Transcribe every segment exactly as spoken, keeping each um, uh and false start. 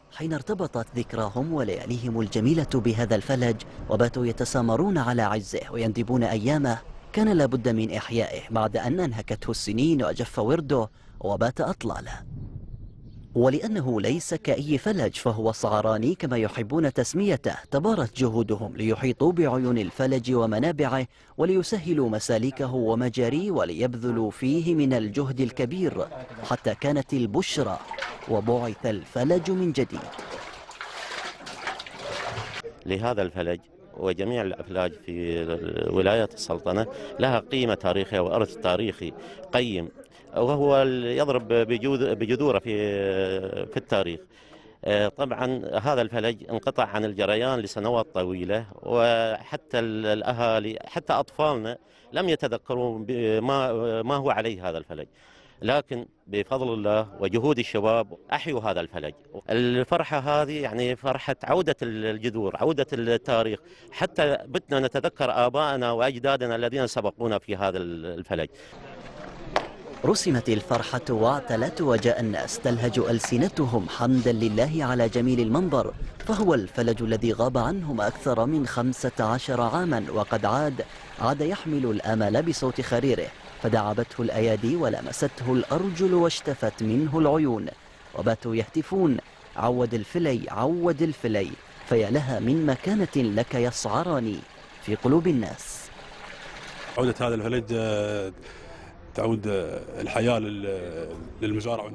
حين ارتبطت ذكراهم ولياليهم الجميلة بهذا الفلج وباتوا يتسامرون على عزه ويندبون أيامه، كان لابد من إحيائه بعد أن انهكته السنين وجف ورده وبات أطلاله. ولأنه ليس كأي فلج فهو الصعراني كما يحبون تسميته، تبارت جهودهم ليحيطوا بعيون الفلج ومنابعه وليسهلوا مسالكه ومجاريه وليبذلوا فيه من الجهد الكبير حتى كانت البشرى وبعث الفلج من جديد. لهذا الفلج وجميع الأفلاج في ولايات السلطنة لها قيمة تاريخية وإرث تاريخي قيم، وهو يضرب بجذوره في في التاريخ. طبعا هذا الفلج انقطع عن الجريان لسنوات طويلة، وحتى الأهالي حتى أطفالنا لم يتذكروا ما ما هو عليه هذا الفلج، لكن بفضل الله وجهود الشباب أحيوا هذا الفلج. الفرحة هذه يعني فرحة عودة الجذور، عودة التاريخ، حتى بتنا نتذكر آبائنا وأجدادنا الذين سبقونا في هذا الفلج. رسمت الفرحة واعتلت وجاء الناس تلهج ألسنتهم حمدا لله على جميل المنظر، فهو الفلج الذي غاب عنهم أكثر من خمسة عشر عاما، وقد عاد عاد يحمل الأمل بصوت خريره، فدعبته الأيادي ولمسته الأرجل واشتفت منه العيون، وباتوا يهتفون عود الفلي عود الفلي، فيا لها من مكانة لك يا الصعراني في قلوب الناس. عودة هذا الفلج تعود الحياة للمزارع.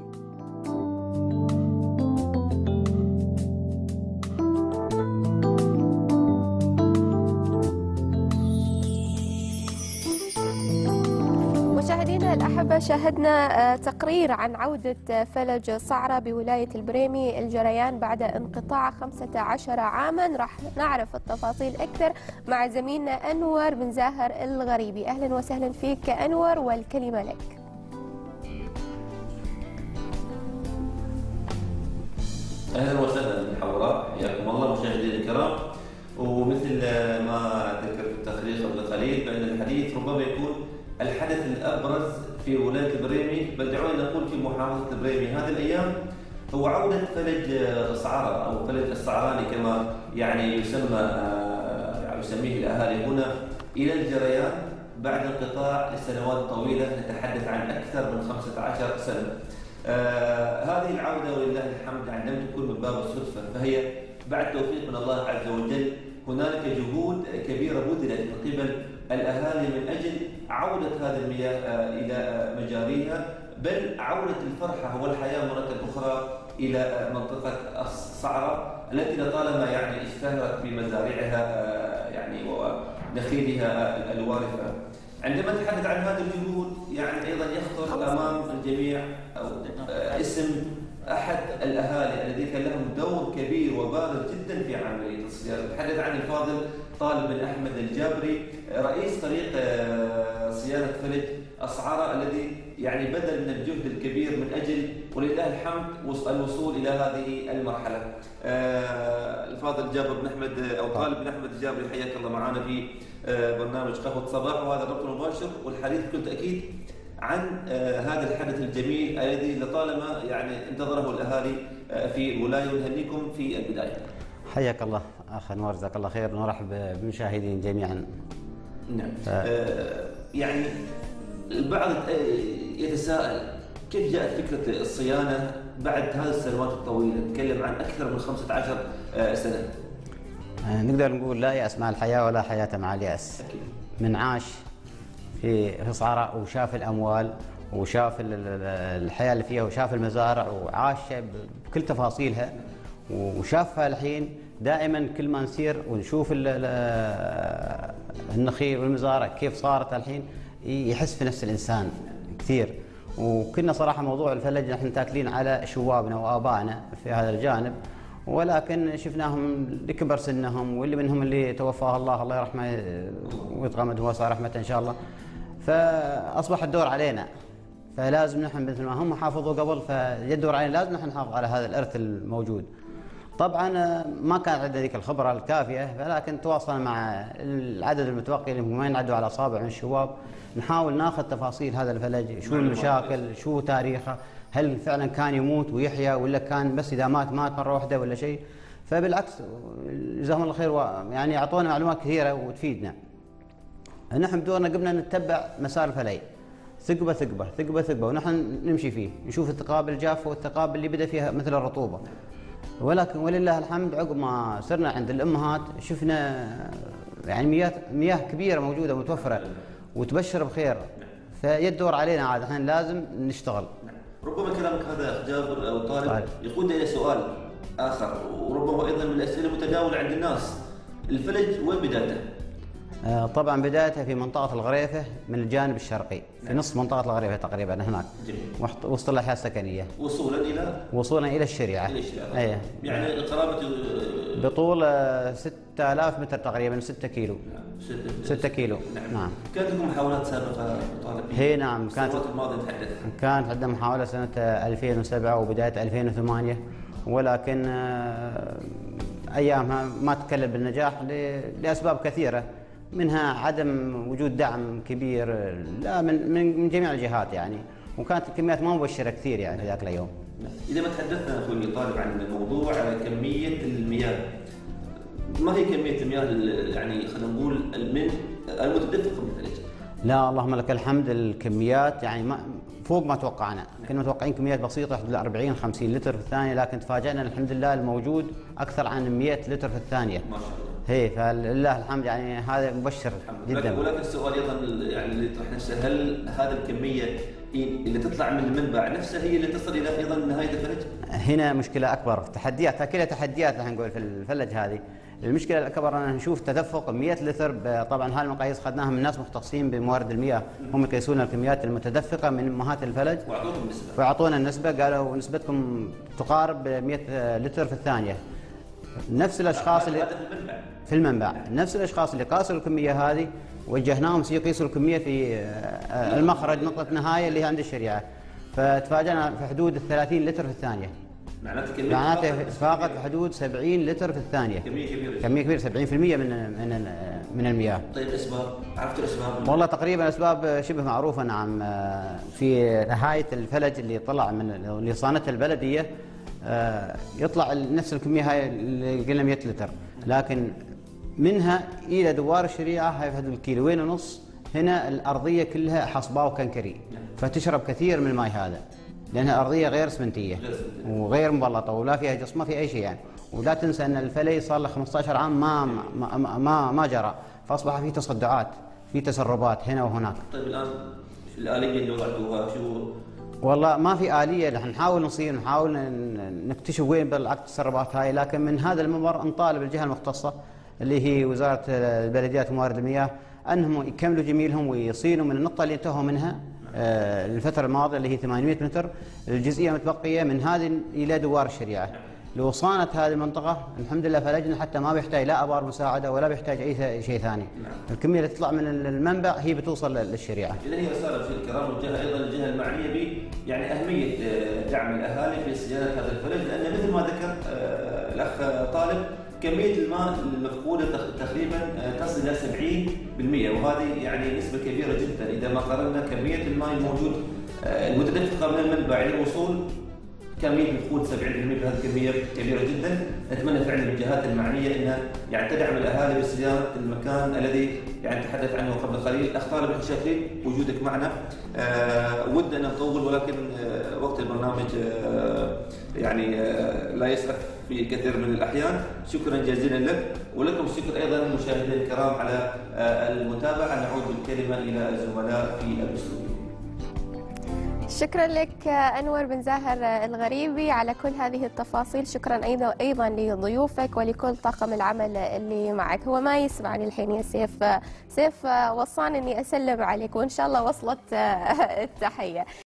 مشاهدينا الأحبة، شاهدنا تقرير عن عودة فلج صعرة بولاية البريمي الجريان بعد انقطاع خمسة عشر عاما. راح نعرف التفاصيل أكثر مع زميلنا أنور بن زاهر الغريبي. أهلا وسهلا فيك أنور، والكلمة لك. اهلا وسهلا حوراء، حياكم الله مشاهدينا الكرام. ومثل ما ذكر في التقرير قبل قليل بان الحديث ربما يكون الحدث الابرز في ولايه البريمي، بل دعونا نقول في محافظه البريمي هذه الايام، هو عوده فلج صعرة او فلج الصعراني كما يعني يسمى يسميه الاهالي هنا الى الجريان بعد انقطاع لسنوات طويله، نتحدث عن اكثر من خمسة عشر سنه. آه هذه العودة ولله الحمد يعني لم تكن من باب الصدفة، فهي بعد توفيق من الله عز وجل. هنالك جهود كبيرة بذلت من قبل الأهالي من أجل عودة هذه المياه آه إلى آه مجاريها، بل عودة الفرحة والحياة مرة أخرى إلى آه منطقة الصعرة التي لطالما يعني اشتهرت بمزارعها آه يعني ونخيلها آه الوارفة. عندما نتحدث عن هذه الجهود يعني ايضا يخطر امام الجميع أو اسم احد الاهالي الذين كان لهم دور كبير وبارز جدا في عمليه الصيانه، نتحدث عن الفاضل طالب بن احمد الجابري رئيس فريق صيانه فلج الصعرة، الذي يعني بذل من الجهد الكبير من اجل ولله الحمد الوصول الى هذه المرحله. الفاضل جابر بن احمد او طالب بن احمد الجابري، حياك الله معنا في برنامج قهوة صباح، وهذا الربط المباشر والحديث بكل تأكيد عن هذا الحدث الجميل الذي لطالما يعني انتظره الأهالي في الولاية، ونهنيكم في البداية. حياك الله أخ أنور، جزاك الله خير، ونرحب بالمشاهدين جميعا. نعم. آه يعني البعض يتساءل كيف جاءت فكرة الصيانة بعد هذه السنوات الطويلة؟ نتكلم عن أكثر من خمسة عشر سنة. نقدر نقول لا يأس مع الحياة ولا حياة مع اليأس. من عاش في في صعرة وشاف الأموال وشاف الحياة اللي فيها وشاف المزارع وعاش بكل تفاصيلها وشافها الحين، دائما كل ما نسير ونشوف النخيل والمزارع كيف صارت الحين يحس في نفس الإنسان كثير. وكنا صراحة موضوع الفلج نحن تاكلين على شوابنا وآبائنا في هذا الجانب، ولكن شفناهم لكبر سنهم، واللي منهم اللي توفاه الله الله يرحمه ويتغمد هو صار رحمة إن شاء الله، فأصبح الدور علينا، فلازم نحن مثل ما هم حافظوا قبل فجاء الدور علينا، لازم نحن نحافظ على هذا الإرث الموجود. طبعا ما كان عندنا ذيك الخبرة الكافية، ولكن تواصلنا مع العدد المتوقع اللي ما ينعدوا على أصابع من الشباب، نحاول ناخذ تفاصيل هذا الفلج، شو المشاكل، شو تاريخه، هل فعلا كان يموت ويحيا ولا كان بس اذا مات مات مره واحده ولا شيء. فبالعكس جزاهم الله خير، يعني اعطونا معلومات كثيره وتفيدنا. نحن بدورنا قمنا نتبع مسار الفلي ثقبه ثقبه ثقبه ثقبه، ونحن نمشي فيه نشوف الثقاب الجافه والثقاب اللي بدا فيها مثل الرطوبه. ولكن ولله الحمد عقب ما صرنا عند الامهات شفنا يعني مياه مياه كبيره موجوده متوفره وتبشر بخير. فيدور علينا عاد الحين لازم نشتغل. ربما كلامك هذا اخ جابر او طالب يقودنا الى سؤال اخر، وربما ايضا من الاسئله المتداوله عند الناس، الفلج وين بدايته؟ آه طبعا بدايتها في منطقه الغريفه من الجانب الشرقي، في نص منطقه الغريفه تقريبا هناك. جميل. وسط الاحياء السكنيه. وصولا الى وصولا الى الشريعه. الى الشريعه. ايه. يعني قرابه بطول ستة آلاف متر تقريبا، ستة كيلو. ستة كيلو. نعم. نعم. كانت لكم محاولات سابقه طالب؟ هي نعم، كانت السنوات الماضيه نتحدث. كانت عندنا محاوله سنه ألفين وسبعة وبدايه ألفين وثمانية، ولكن ايامها ما تكلل بالنجاح لاسباب كثيره، منها عدم وجود دعم كبير لا من من جميع الجهات يعني، وكانت الكميات ما مبشره كثير يعني في ذاك اليوم. اذا ما تحدثنا اخوي طالب عن الموضوع على كميه المياه، ما هي كميه المياه يعني خلينا نقول من المتدفقه بالثلج؟ لا اللهم لك الحمد، الكميات يعني ما فوق ما توقعنا، كنا متوقعين كميات بسيطه حدود أربعين خمسين لتر في الثانيه، لكن تفاجئنا الحمد لله الموجود اكثر عن مئة لتر في الثانيه. ما شاء الله. هي فلله الحمد يعني هذا مبشر جدا. ولكن السؤال ايضا يعني اللي يطرح نفسه، هل هذه الكميه اللي تطلع من المنبع نفسها هي اللي تصل الى ايضا نهايه الفلج؟ هنا مشكله اكبر، تحديات كلها تحديات راح نقول في الفلج هذه. المشكله الاكبر ان نشوف تدفق مئة لتر، طبعا هذه المقاييس اخذناها من ناس مختصين بموارد المياه، هم يقيسون الكميات المتدفقه من امهات الفلج واعطوهم نسبه واعطونا النسبه، قالوا نسبتكم تقارب مئة لتر في الثانيه. نفس الاشخاص اللي في المنبع، نفس الاشخاص اللي قاسوا الكميه هذه وجهناهم يقيسوا الكميه في المخرج نقطه نهايه اللي هي عند الشريعه، فتفاجئنا في حدود ثلاثين لتر في الثانيه. معناته معناته فاقت في حدود سبعين لتر في الثانيه. كميه كبيره. كميه كبيره، سبعين بالمئة من من من المياه. طيب الاسباب، عرفت الاسباب؟ والله تقريبا الاسباب شبه معروفه نعم. في نهايه الفلج اللي طلع من اللي صانتها البلديه يطلع نفس الكميه هاي اللي قلنا مئة لتر، لكن منها الى دوار الشريعه هاي في حدود الكيلوين ونص. هنا الارضيه كلها حصباء وكنكري، فتشرب كثير من الماء هذا لانها ارضيه غير اسمنتيه وغير مبلطه ولا فيها جص، ما في اي شيء يعني. ولا تنسى ان الفلي صار له خمسة عشر عام ما ما ما, ما جرى، فاصبح في تصدعات، في تسربات هنا وهناك. طيب الان الاليه اللي وضعتوها شو؟ والله ما في آلية، رح نحاول نصير نحاول نكتشف وين بالعكس التسربات هاي، لكن من هذا المنبر نطالب الجهة المختصة اللي هي وزارة البلديات وموارد المياه أنهم يكملوا جميلهم ويصينوا من النقطة اللي انتهوا منها الفترة الماضية اللي هي ثمانمئة متر، الجزئية المتبقية من هذه إلى دوار الشريعة. لو صانت هذه المنطقة الحمد لله فلجنا حتى ما بيحتاج لا أبار مساعدة ولا بيحتاج أي شيء ثاني. نعم. الكمية اللي تطلع من المنبع هي بتوصل للشريعة. إذا هي رسالة في الكرام موجهة أيضا للجهة المعنية ب يعني أهمية دعم الأهالي في صيانة هذا الفلج، لأن مثل ما ذكر الأخ طالب كمية الماء المفقودة تقريبا تصل إلى سبعين بالمئة، وهذه يعني نسبة كبيرة جدا إذا ما قارنا كمية الماء الموجود المتدفقة من المنبع إلى الوصول كمية مفقود سبعين بالمئة، هذه كمية كبيرة جدا. نتمنى فعلا من الجهات المعنية انها يعني تدعم الاهالي بصيانة المكان الذي يعني تحدث عنه قبل قليل. اخ طالب شاكرين وجودك معنا، آه ودنا ان نطول ولكن آه وقت البرنامج آه يعني آه لا يسعف في كثير من الاحيان. شكرا جزيلا لك، ولكم الشكر ايضا مشاهدينا الكرام على آه المتابعة. نعود بالكلمة الى الزملاء في الاستوديو. شكرا لك أنور بن زاهر الغريبي على كل هذه التفاصيل. شكرا أيضا أيضا لضيوفك ولكل طاقم العمل اللي معك. هو ما يسمعني الحين يا سيف، سيف وصاني إني أسلم عليك وإن شاء الله وصلت التحية.